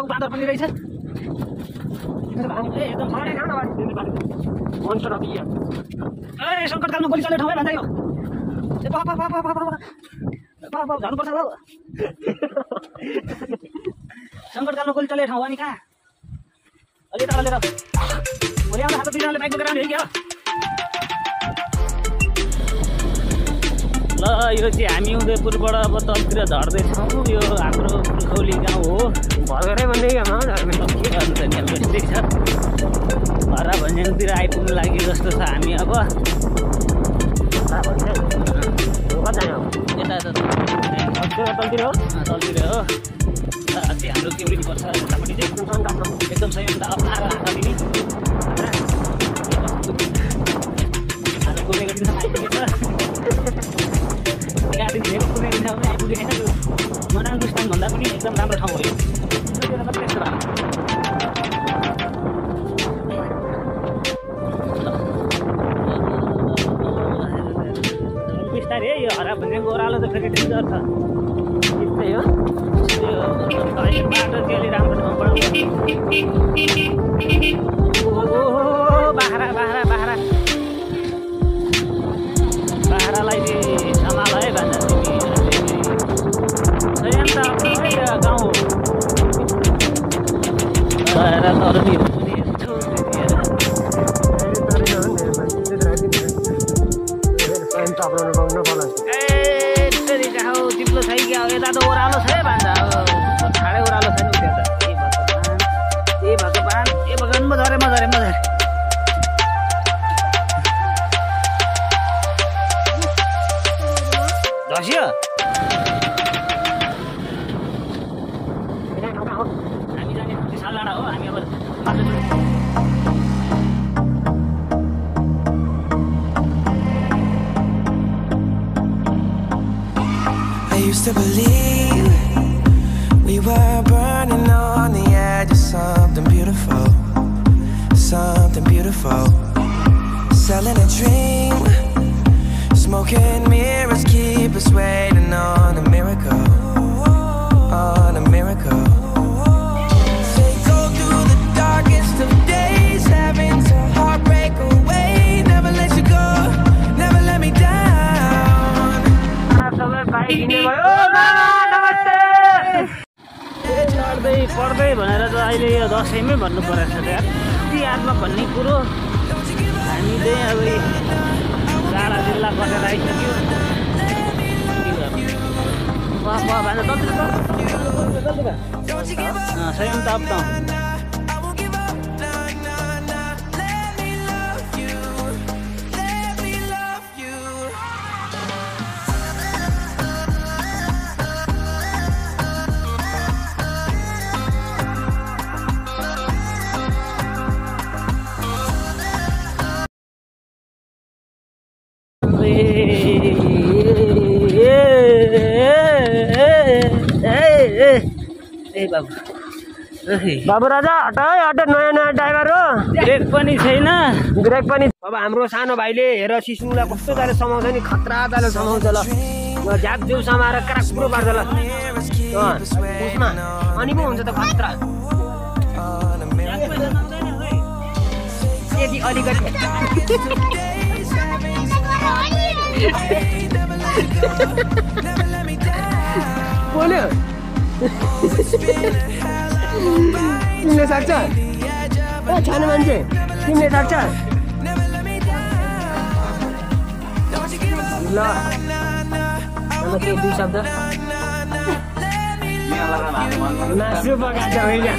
ठाउँ बाँदर पनि रहेछ एकदम छडे ठाउँ नभए मन्सर अभिया ए सङ्कटकालमा गोली चल्ने ठाउँ है भन्दा यो ए बाबा जानुपर्छ बाबु सङ्कटकालमा गोली चल्ने ठाउँ हो नि कहाँ अलि तल लिएर भोलि आउँदा हात दुईजनाले बाइक बोकेर आउने क्या ल यो चाहिँ हामी उदयपुरबाट अब तलतिर झर्दैछौँ यो हाम्रो पुर्खौली गाउँ हो भर्खरै भन्ने गाउँमा झर्ने के गर्नु त नि अब यस्तै छ हरा भन्ज्याङतिर आइपुग्नु लाग्यो जस्तो छ हामी अब यता तलतिर हो तलतिर हो त्यो हाम्रो के पर्छ यतापट्टि चाहिँ एकदम सही अन्त अप्नाएर हात दिने कुदेको दिन आइपुगेछ गाडी धेरै कुदेको दिन आइपुगेन मनाङ दुस्ताङभन्दा पनि एकदम राम्रो ठाउँ हो यो बिस्तारै है यो हरा भन्ज्याङको ओह्रालो त फेरि डेन्जर छ त्यस्तै हो बाटो चाहिँ अलि राम्रो ठाउँबाट बाख्रा बाख्रा बाख्रा बाख्रालाई चाहिँ सम्हाल है भन्छ तिमी त गाउँ हो बाख्रा तरनीहरू पनि हेर्छौ चिप्लो छ कि अब यता त ओह्रालो छ है भन्छ अब ठाडै ओह्रालो छैन त्यो त ए भगवान् मजारे धस्यो हामी जाने सालडाँडा हो हामी अब I used to believe we were burning on the edge of something beautiful, selling a dream, smoking mirrors keep us waiting on a miracle, Say go through the darkest of days, having to heartbreak away, never let you go, never let me down. पढ्दै भनेर त अहिले यो दसैँमै भन्नु परेको छ यति यादमा भन्ने कुरो हामी चाहिँ अब टाढा जिल्ला कटेर आइसक्यो स्वयं त अब बाबु राजा हट नयाँ ड्राइभर हो ब्रेक पनि छैन अब हाम्रो सानो भाइले हेर सिस्नुलाई कस्तो ताले समाउँछ नि खतरा ताले समाउँछ ल झ्याप जिउ समाएर क्राक्रो पार्छ ल उसमा अनि पो हुन्छ त खतरा यदि अलिकति बोल्यो तिमीले सक्छ सानो मान्छे तिमीले सक्छ ल के दुई शब्द मासु पकाएको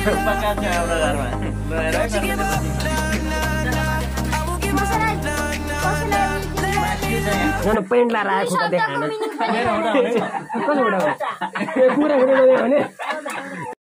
होइन पेन्ट लाएर आएको त देखाएन कुरा भने